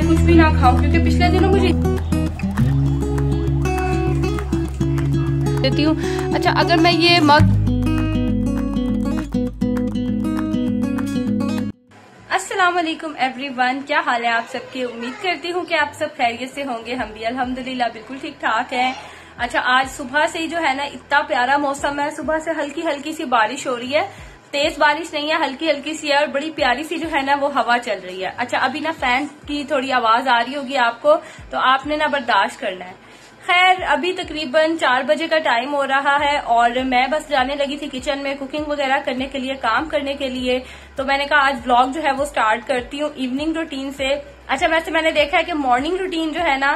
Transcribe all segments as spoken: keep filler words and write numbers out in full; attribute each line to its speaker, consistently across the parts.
Speaker 1: कुछ भी ना खाऊं, क्योंकि पिछले दिनों मुझे देती हूँ। अच्छा, अगर मैं ये मग अस्सलाम वालेकुम एवरीवन, क्या हाल है आप सबके। उम्मीद करती हूँ कि आप सब खैरियत से होंगे। हम भी अल्हम्दुलिल्लाह बिल्कुल ठीक ठाक हैं। अच्छा, आज सुबह से ही जो है ना इतना प्यारा मौसम है। सुबह से हल्की हल्की सी बारिश हो रही है, तेज बारिश नहीं है, हल्की हल्की सी है और बड़ी प्यारी सी जो है ना वो हवा चल रही है। अच्छा, अभी ना फैन की थोड़ी आवाज आ रही होगी आपको, तो आपने ना बर्दाश्त करना है। खैर, अभी तकरीबन चार बजे का टाइम हो रहा है और मैं बस जाने लगी थी किचन में कुकिंग वगैरह करने के लिए, काम करने के लिए। तो मैंने कहा आज व्लॉग जो है वो स्टार्ट करती हूँ इवनिंग रूटीन से। अच्छा, वैसे मैंने देखा है कि मॉर्निंग रूटीन जो है ना,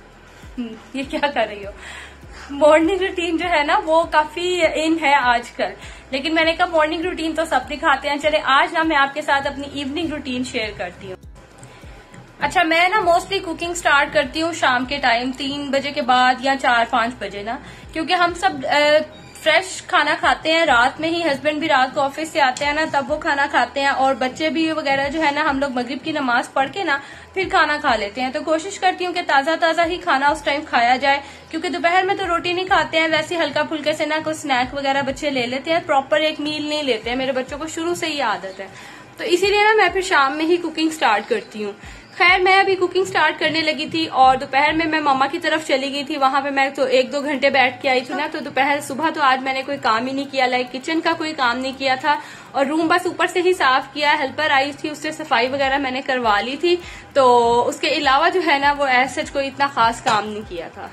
Speaker 1: ये क्या कर रही हो, मॉर्निंग रूटीन जो है ना वो काफी इन है आजकल, लेकिन मैंने कहा मॉर्निंग रूटीन तो सब दिखाते हैं। चले आज ना मैं आपके साथ अपनी इवनिंग रूटीन शेयर करती हूँ। अच्छा, मैं ना मोस्टली कुकिंग स्टार्ट करती हूँ शाम के टाइम तीन बजे के बाद या चार पांच बजे ना, क्योंकि हम सब फ्रेश खाना खाते हैं रात में ही। हस्बैंड भी रात को ऑफिस से आते हैं ना, तब वो खाना खाते हैं और बच्चे भी वगैरह जो है ना, हम लोग मगरिब की नमाज पढ़ के ना फिर खाना खा लेते हैं। तो कोशिश करती हूँ कि ताजा ताजा ही खाना उस टाइम खाया जाए, क्योंकि दोपहर में तो रोटी नहीं खाते हैं, वैसे हल्का फुल्के से ना कुछ स्नैक वगैरह बच्चे ले लेते हैं, प्रॉपर एक मील नहीं लेते हैं। मेरे बच्चों को शुरू से ही आदत है, तो इसीलिए ना मैं फिर शाम में ही कुकिंग स्टार्ट करती हूँ। खैर, मैं अभी कुकिंग स्टार्ट करने लगी थी और दोपहर में मैं मामा की तरफ चली गई थी। वहां पे मैं तो एक दो घंटे बैठ के आई थी ना, तो दोपहर सुबह तो आज मैंने कोई काम ही नहीं किया, लाइक किचन का कोई काम नहीं किया था और रूम बस ऊपर से ही साफ किया। हेल्पर आई थी, उससे सफाई वगैरह मैंने करवा ली थी, तो उसके अलावा जो है ना वो ऐसे कोई इतना खास काम नहीं किया था।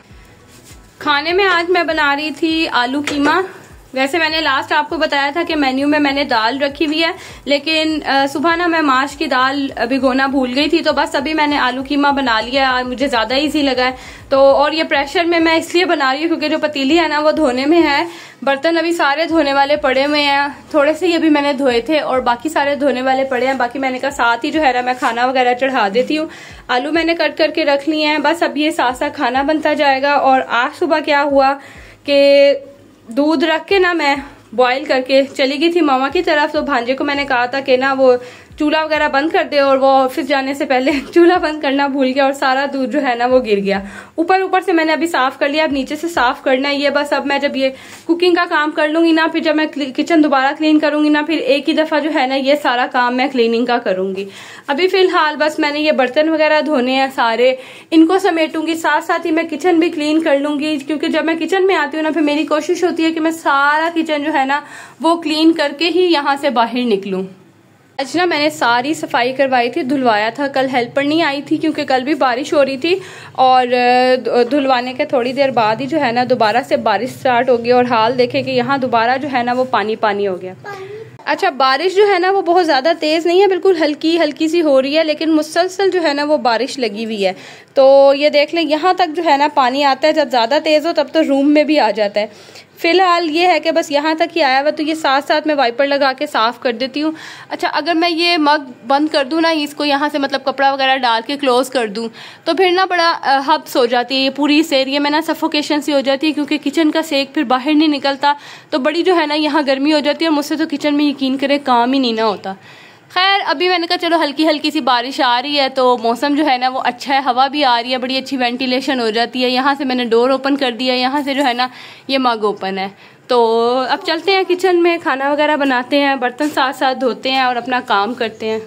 Speaker 1: खाने में आज मैं बना रही थी आलू कीमा। वैसे मैंने लास्ट आपको बताया था कि मेन्यू में मैंने दाल रखी हुई है, लेकिन सुबह ना मैं माश की दाल भिगोना भूल गई थी, तो बस अभी मैंने आलू कीमा बना लिया। मुझे ज्यादा इजी लगा है तो, और ये प्रेशर में मैं इसलिए बना रही हूँ क्योंकि जो पतीली है ना वो धोने में है। बर्तन अभी सारे धोने वाले पड़े हुए हैं, थोड़े से ही अभी मैंने धोए थे और बाकी सारे धोने वाले पड़े हैं। बाकी मैंने कहा साथ ही जो है ना मैं खाना वगैरह चढ़ा देती हूँ। आलू मैंने कट करके रख लिए हैं, बस अब ये साथ साथ खाना बनता जाएगा। और आज सुबह क्या हुआ कि दूध रख के ना मैं बॉईल करके चली गई थी मामा की तरफ, तो भांजे को मैंने कहा था कि ना वो चूल्हा वगैरह बंद कर दे, और वो ऑफिस जाने से पहले चूल्हा बंद करना भूल गया और सारा दूध जो है ना वो गिर गया। ऊपर ऊपर से मैंने अभी साफ कर लिया, अब नीचे से साफ करना है ये बस। अब मैं जब ये कुकिंग का काम कर लूंगी ना, फिर जब मैं किचन दोबारा क्लीन करूंगी ना, फिर एक ही दफा जो है ना ये सारा काम मैं क्लीनिंग का करूंगी। अभी फिलहाल बस मैंने ये बर्तन वगैरह धोने हैं सारे, इनको समेटूंगी, साथ साथ ही मैं किचन भी क्लीन कर लूंगी, क्योंकि जब मैं किचन में आती हूँ ना फिर मेरी कोशिश होती है कि मैं सारा किचन जो है ना वो क्लीन करके ही यहाँ से बाहर निकलूं। आज ना मैंने सारी सफाई करवाई थी, धुलवाया था। कल हेल्पर नहीं आई थी क्योंकि कल भी बारिश हो रही थी, और धुलवाने के थोड़ी देर बाद ही जो है ना दोबारा से बारिश स्टार्ट हो गई और हाल देखे कि यहाँ दोबारा जो है ना वो पानी पानी हो गया। अच्छा, बारिश जो है ना वो बहुत ज्यादा तेज नहीं है, बिल्कुल हल्की हल्की सी हो रही है, लेकिन मुसलसल जो है ना वो बारिश लगी हुई है। तो ये देख लें, यहाँ तक जो है ना पानी आता है, जब ज्यादा तेज हो तब तो रूम में भी आ जाता है। फिलहाल ये है कि बस यहाँ तक ही आया हुआ, तो ये साथ साथ में वाइपर लगा के साफ कर देती हूँ। अच्छा, अगर मैं ये मग बंद कर दूँ ना, इसको यहाँ से मतलब कपड़ा वगैरह डाल के क्लोज कर दूँ, तो फिर ना बड़ा हब्स हो जाती है ये पूरी इस एरिया में ना, सफोकेशन सी हो जाती है, क्योंकि किचन का सेक फिर बाहर नहीं निकलता, तो बड़ी जो है ना यहाँ गर्मी हो जाती है। मुझसे तो किचन में यकीन करे काम ही नहीं ना होता। खैर, अभी मैंने कहा चलो हल्की हल्की सी बारिश आ रही है तो मौसम जो है ना वो अच्छा है, हवा भी आ रही है, बड़ी अच्छी वेंटिलेशन हो जाती है। यहाँ से मैंने डोर ओपन कर दिया, यहाँ से जो है ना ये मग ओपन है। तो अब चलते हैं किचन में, खाना वगैरह बनाते हैं, बर्तन साथ साथ धोते हैं और अपना काम करते हैं।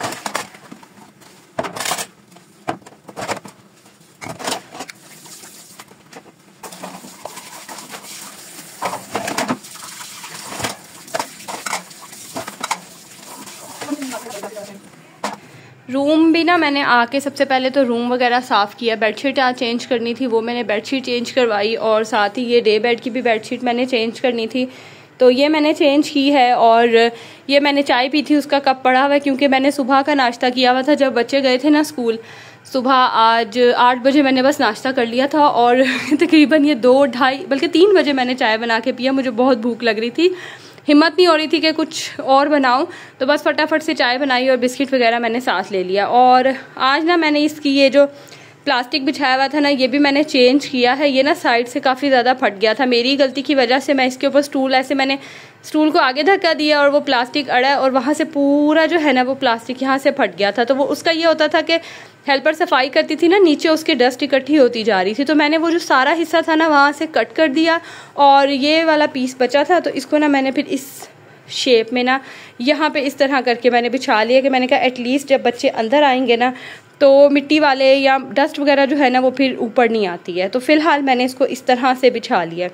Speaker 1: रूम भी ना मैंने आके सबसे पहले तो रूम वगैरह साफ़ किया, बेडशीट आज चेंज करनी थी, वो मैंने बेडशीट चेंज करवाई, और साथ ही ये डे बेड की भी बेडशीट मैंने चेंज करनी थी, तो ये मैंने चेंज की है। और ये मैंने चाय पी थी, उसका कप पड़ा हुआ है, क्योंकि मैंने सुबह का नाश्ता किया हुआ था जब बच्चे गए थे ना स्कूल। सुबह आज आठ बजे मैंने बस नाश्ता कर लिया था और तकरीबन ये दो ढाई बल्कि तीन बजे मैंने चाय बना के पिया। मुझे बहुत भूख लग रही थी, हिम्मत नहीं हो रही थी कि कुछ और बनाऊं, तो बस फटाफट से चाय बनाई और बिस्किट वगैरह मैंने साथ ले लिया। और आज ना मैंने इसकी ये जो प्लास्टिक बिछाया हुआ था ना, ये भी मैंने चेंज किया है। ये ना साइड से काफ़ी ज़्यादा फट गया था, मेरी गलती की वजह से। मैं इसके ऊपर स्टूल ऐसे मैंने स्टूल को आगे धक्का दिया और वो प्लास्टिक अड़ा और वहाँ से पूरा जो है ना वो प्लास्टिक यहाँ से फट गया था। तो वो उसका ये होता था कि हेल्पर सफाई करती थी ना, नीचे उसके डस्ट इकट्ठी होती जा रही थी, तो मैंने वो जो सारा हिस्सा था ना वहाँ से कट कर दिया और ये वाला पीस बचा था तो इसको ना मैंने फिर इस शेप में ना यहाँ पे इस तरह करके मैंने बिछा लिया कि मैंने कहा एटलीस्ट जब बच्चे अंदर आएंगे ना तो मिट्टी वाले या डस्ट वगैरह जो है ना वो फिर ऊपर नहीं आती है। तो फिलहाल मैंने इसको इस तरह से बिछा लिया।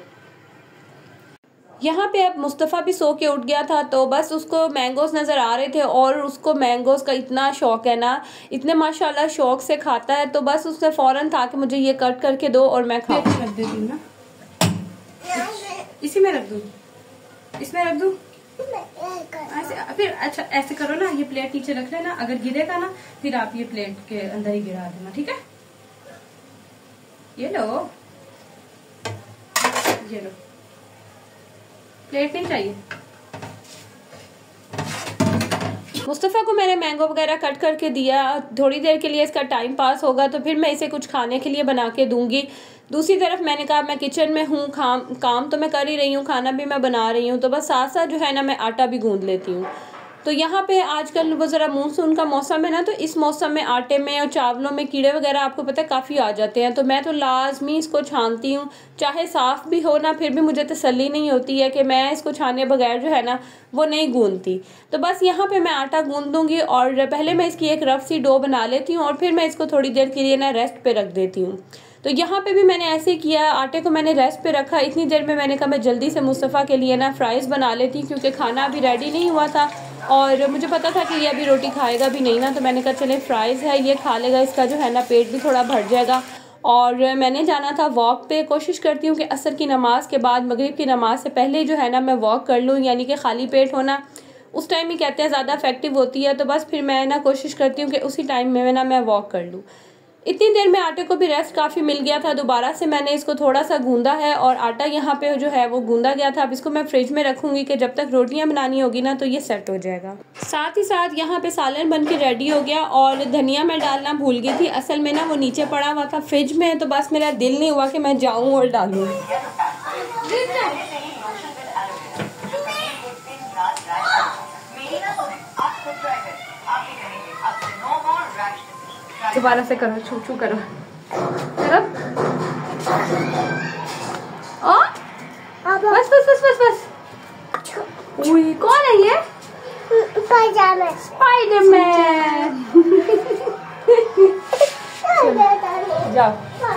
Speaker 1: यहाँ पे अब मुस्तफ़ा भी सो के उठ गया था तो बस उसको मैंगोज़ नज़र आ रहे थे और उसको मैंगोज़ का इतना शौक है ना, इतने माशाल्लाह शौक से खाता है। तो बस उसने फ़ौरन था कि मुझे ये कट करके दो और मैं खा रख देती हूँ ना, इसी में रख दूँ, इसमें रख दूँ ऐसे। फिर अच्छा ऐसे करो ना, ये प्लेट नीचे रख लेना, अगर गिरेगा ना फिर आप ये प्लेट के अंदर ही गिरा देना, ठीक है। ये लो, ये लो, प्लेट नहीं चाहिए। मुस्तफ़ा को मैंने मैंगो वगैरह कट करके दिया, थोड़ी देर के लिए इसका टाइम पास होगा तो फिर मैं इसे कुछ खाने के लिए बना के दूंगी। दूसरी तरफ मैंने कहा मैं किचन में हूँ, काम काम तो मैं कर ही रही हूँ, खाना भी मैं बना रही हूँ, तो बस साथ साथ जो है ना मैं आटा भी गूंद लेती हूँ। तो यहाँ पे आजकल वो ज़रा मानसून का मौसम है ना, तो इस मौसम में आटे में और चावलों में कीड़े वगैरह आपको पता है काफ़ी आ जाते हैं। तो मैं तो लाजमी इसको छानती हूँ, चाहे साफ़ भी हो ना फिर भी मुझे तसल्ली नहीं होती है कि मैं इसको छाने बगैर जो है ना वो नहीं गूंदती। तो बस यहाँ पे मैं आटा गूंद दूँगी और पहले मैं इसकी एक रफ सी डो बना लेती हूँ और फिर मैं इसको थोड़ी देर के लिए ना रेस्ट पे रख देती हूँ। तो यहाँ पे भी मैंने ऐसे किया, आटे को मैंने रेस्ट पे रखा। इतनी देर में मैंने कहा मैं जल्दी से मुस्तफ़ा के लिए ना फ्राइज़ बना लेती क्योंकि खाना अभी रेडी नहीं हुआ था और मुझे पता था कि ये अभी रोटी खाएगा भी नहीं ना, तो मैंने कहा चले फ्राइज़ है ये खा लेगा, इसका जो है ना पेट भी थोड़ा भर जाएगा। और मैंने जाना था वॉक पे, कोशिश करती हूँ कि असर की नमाज़ के बाद मगरिब की नमाज़ से पहले जो है ना मैं वॉक कर लूँ, यानी कि खाली पेट होना उस टाइम ही कहते हैं ज़्यादा इफेक्टिव होती है। तो बस फिर मैं ना कोशिश करती हूँ कि उसी टाइम में ना मैं वॉक कर लूँ। इतनी देर में आटे को भी रेस्ट काफ़ी मिल गया था, दोबारा से मैंने इसको थोड़ा सा गूंदा है और आटा यहाँ पे जो है वो गूंदा गया था। अब इसको मैं फ्रिज में रखूँगी कि जब तक रोटियाँ बनानी होगी ना तो ये सेट हो जाएगा। साथ ही साथ यहाँ पे सालन बन के रेडी हो गया और धनिया मैं डालना भूल गई थी, असल में ना वो नीचे पड़ा हुआ था फ्रिज में, तो बस मेरा दिल नहीं हुआ कि मैं जाऊँ और डालूँ। दोबारा से करो, छू छू करो, करो। और बस बस बस बस बस। उई, कौन है ये? स्पाइडरमैन। स्पाइडरमैन। जाओ।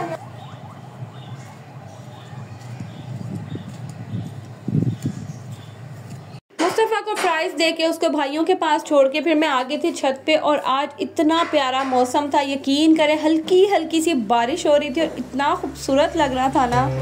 Speaker 1: मुस्तफ़ा को फ्राइज़ दे के उसको भाइयों के पास छोड़ के फिर मैं आ गई थी छत पे और आज इतना प्यारा मौसम था, यकीन करें हल्की हल्की सी बारिश हो रही थी और इतना खूबसूरत लग रहा था ना।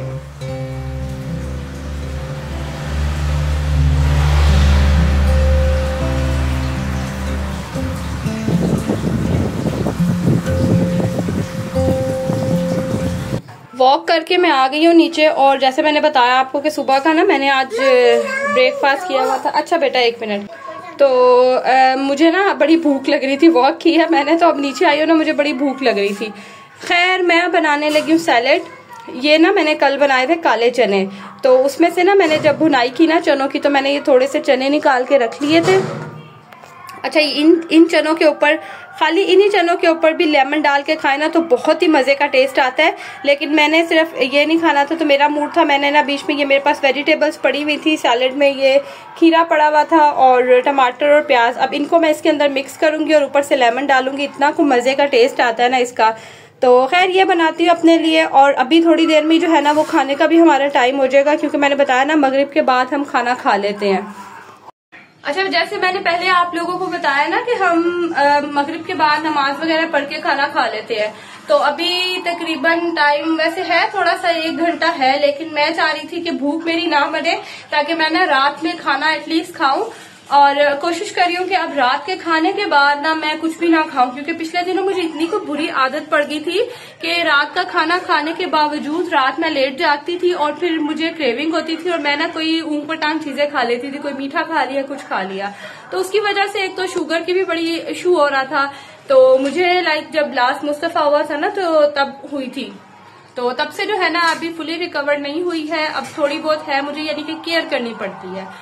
Speaker 1: वॉक करके मैं आ गई हूँ नीचे और जैसे मैंने बताया आपको कि सुबह का ना मैंने आज ब्रेकफास्ट किया हुआ था। अच्छा बेटा एक मिनट, तो आ, मुझे ना बड़ी भूख लग रही थी, वॉक किया मैंने तो अब नीचे आई हूँ ना मुझे बड़ी भूख लग रही थी। खैर मैं बनाने लगी हूँ सैलेड। ये ना मैंने कल बनाए थे काले चने, तो उसमें से ना मैंने जब भुनाई की ना चनों की तो मैंने ये थोड़े से चने निकाल के रख लिए थे। अच्छा इन इन चनों के ऊपर, खाली इन्हीं चनों के ऊपर भी लेमन डाल के खाए ना तो बहुत ही मज़े का टेस्ट आता है, लेकिन मैंने सिर्फ ये नहीं खाना था तो मेरा मूड था, मैंने ना बीच में ये मेरे पास वेजिटेबल्स पड़ी हुई थी सैलेड में, ये खीरा पड़ा हुआ था और टमाटर और प्याज। अब इनको मैं इसके अंदर मिक्स करूँगी और ऊपर से लेमन डालूंगी, इतना को मज़े का टेस्ट आता है ना इसका। तो खैर ये बनाती हूँ अपने लिए और अभी थोड़ी देर में जो है ना वो खाने का भी हमारा टाइम हो जाएगा क्योंकि मैंने बताया ना मगरिब के बाद हम खाना खा लेते हैं। अच्छा जैसे मैंने पहले आप लोगों को बताया ना कि हम मगरिब के बाद नमाज वगैरह पढ़ के खाना खा लेते हैं, तो अभी तकरीबन टाइम वैसे है थोड़ा सा एक घंटा है, लेकिन मैं चाह रही थी कि भूख मेरी ना मरे ताकि मैं ना रात में खाना एटलीस्ट खाऊं और कोशिश कर रही हूँ कि अब रात के खाने के बाद ना मैं कुछ भी ना खाऊं क्योंकि पिछले दिनों मुझे इतनी को बुरी आदत पड़ गई थी कि रात का खाना खाने के बावजूद रात में लेट जाती थी और फिर मुझे क्रेविंग होती थी और मैं ना कोई ऊंग पटांग चीजें खा लेती थी, कोई मीठा खा लिया कुछ खा लिया, तो उसकी वजह से एक तो शुगर की भी बड़ी इशू हो रहा था। तो मुझे लाइक जब लास्ट मुस्तफ़ा हुआ था ना तो तब हुई थी, तो तब से जो है ना अभी फुली रिकवर नहीं हुई है, अब थोड़ी बहुत है मुझे यानी कि केयर करनी पड़ती है।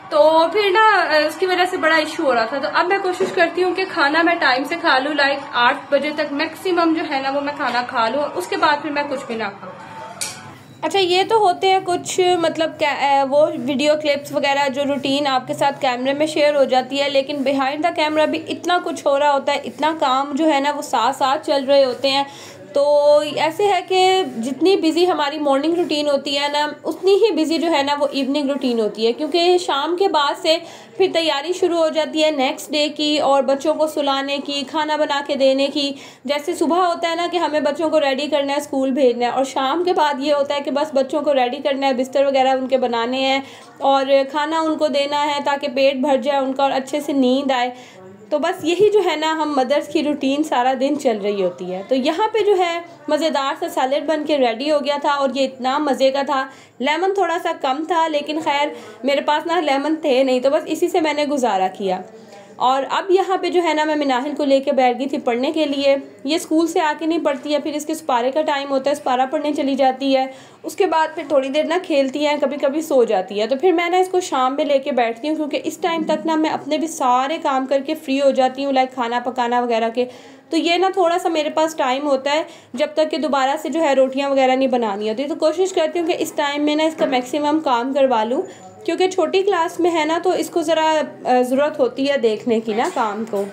Speaker 1: तो फिर ना उसकी वजह से बड़ा इशू हो रहा था। तो अब मैं कोशिश करती हूँ कि खाना मैं टाइम से खा लूँ, लाइक आठ बजे तक मैक्सिमम जो है ना वो मैं खाना खा लूँ, उसके बाद फिर मैं कुछ भी ना खाऊँ। अच्छा, ये तो होते हैं कुछ मतलब वो वीडियो क्लिप्स वगैरह जो रूटीन आपके साथ कैमरे में शेयर हो जाती है, लेकिन बिहाइंड द कैमरा भी इतना कुछ हो रहा होता है, इतना काम जो है ना वो साथ साथ चल रहे होते हैं। तो ऐसे है कि जितनी बिज़ी हमारी मॉर्निंग रूटीन होती है ना, उतनी ही बिज़ी जो है ना वो इवनिंग रूटीन होती है, क्योंकि शाम के बाद से फिर तैयारी शुरू हो जाती है नेक्स्ट डे की, और बच्चों को सुलाने की, खाना बना के देने की। जैसे सुबह होता है ना कि हमें बच्चों को रेडी करना है, स्कूल भेजना है, और शाम के बाद ये होता है कि बस बच्चों को रेडी करना है, बिस्तर वगैरह उनके बनाने हैं और खाना उनको देना है ताकि पेट भर जाए उनका और अच्छे से नींद आए। तो बस यही जो है ना हम मदर्स की रूटीन सारा दिन चल रही होती है। तो यहाँ पे जो है मज़ेदार सा सैलेड बन के रेडी हो गया था, और ये इतना मज़े का था। लेमन थोड़ा सा कम था, लेकिन खैर मेरे पास ना लेमन थे नहीं, तो बस इसी से मैंने गुजारा किया। और अब यहाँ पे जो है ना मैं मिनाहिल को लेके बैठ गई थी पढ़ने के लिए। ये स्कूल से आके नहीं पढ़ती है, फिर इसके सुपारे का टाइम होता है, सुपारा पढ़ने चली जाती है, उसके बाद फिर थोड़ी देर ना खेलती है, कभी कभी सो जाती है। तो फिर मैं ना इसको शाम में लेके बैठती हूँ, क्योंकि इस टाइम तक ना मैं अपने भी सारे काम करके फ्री हो जाती हूँ, लाइक खाना पकाना वगैरह के। तो ये ना थोड़ा सा मेरे पास टाइम होता है जब तक कि दोबारा से जो है रोटियाँ वगैरह नहीं बनानी होती। तो कोशिश करती हूँ कि इस टाइम में ना इसका मैक्सिमम काम करवा लूँ, क्योंकि छोटी क्लास में है ना तो इसको ज़रा ज़रूरत होती है देखने की ना काम को।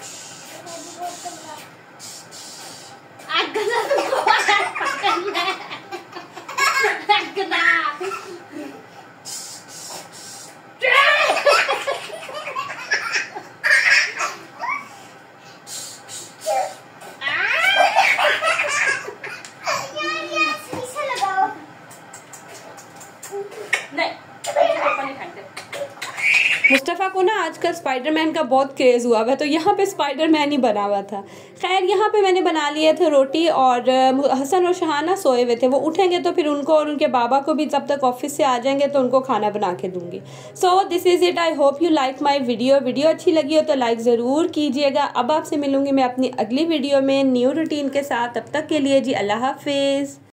Speaker 1: मुस्तफ़ा को ना आजकल स्पाइडरमैन का बहुत क्रेज़ हुआ है, तो यहाँ पे स्पाइडरमैन ही बना हुआ था। खैर यहाँ पे मैंने बना लिए थे रोटी, और हसन और शहाना सोए हुए थे, वो उठेंगे तो फिर उनको और उनके बाबा को भी जब तक ऑफिस से आ जाएंगे तो उनको खाना बना के दूंगी। So this is it. I hope you like my video. Video अच्छी लगी हो तो लाइक ज़रूर कीजिएगा। अब आपसे मिलूंगी मैं अपनी अगली वीडियो में न्यू रूटीन के साथ। तब तक के लिए जी अल्लाह हाफिज़।